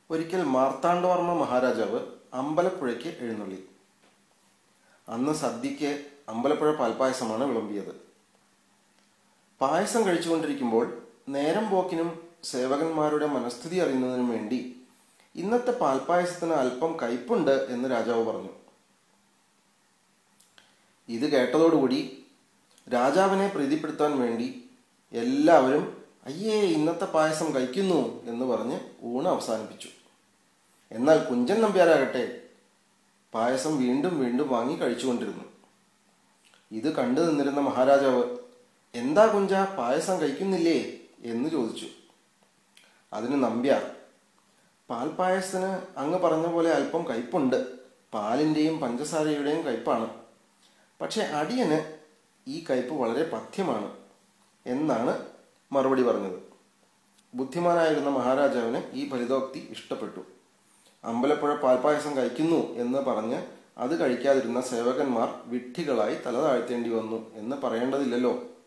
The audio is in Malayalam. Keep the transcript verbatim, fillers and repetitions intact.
ഒരിക്കൽ മാർത്താണ്ഡവർമ്മ മഹാരാജാവ് അമ്പലപ്പുഴയ്ക്ക് എഴുന്നള്ളി. അന്ന് സദ്യയ്ക്ക് അമ്പലപ്പുഴ പാൽപ്പായസമാണ് വിളമ്പിയത്. പായസം കഴിച്ചുകൊണ്ടിരിക്കുമ്പോൾ നേരം പോക്കിനും സേവകന്മാരുടെ മനസ്ഥിതി അറിയുന്നതിനും വേണ്ടി ഇന്നത്തെ പാൽപ്പായസത്തിന് അല്പം കയ്പുണ്ട് എന്ന് രാജാവ് പറഞ്ഞു. ഇത് കേട്ടതോടുകൂടി രാജാവിനെ പ്രീതിപ്പെടുത്താൻ വേണ്ടി എല്ലാവരും അയ്യേ ഇന്നത്തെ പായസം കഴിക്കുന്നു എന്ന് പറഞ്ഞ് ഊണ് അവസാനിപ്പിച്ചു. എന്നാൽ കുഞ്ചൻ നമ്പ്യാരാകട്ടെ പായസം വീണ്ടും വീണ്ടും വാങ്ങി കഴിച്ചുകൊണ്ടിരുന്നു. ഇത് കണ്ടു നിന്നിരുന്ന മഹാരാജാവ് എന്താ കുഞ്ച പായസം കഴിക്കുന്നില്ലേ എന്ന് ചോദിച്ചു. അതിന് നമ്പ്യാർ, പാൽപ്പായസത്തിന് അങ്ങ് പറഞ്ഞ പോലെ അല്പം കയ്പുണ്ട്, പാലിൻ്റെയും പഞ്ചസാരയുടെയും കയ്പാണ്. പക്ഷെ അടിയന് ഈ കയ്പ് വളരെ പഥ്യമാണ് എന്നാണ് മറുപടി പറഞ്ഞത്. ബുദ്ധിമാനായിരുന്ന മഹാരാജാവിന് ഈ ഫലിതോക്തി ഇഷ്ടപ്പെട്ടു. അമ്പലപ്പുഴ പാൽപ്പായസം കഴിക്കുന്നു എന്ന് പറഞ്ഞ് അത് കഴിക്കാതിരുന്ന സേവകന്മാർ വിഡ്ഢികളായി തല താഴ്ത്തേണ്ടി വന്നു എന്ന് പറയേണ്ടതില്ലല്ലോ.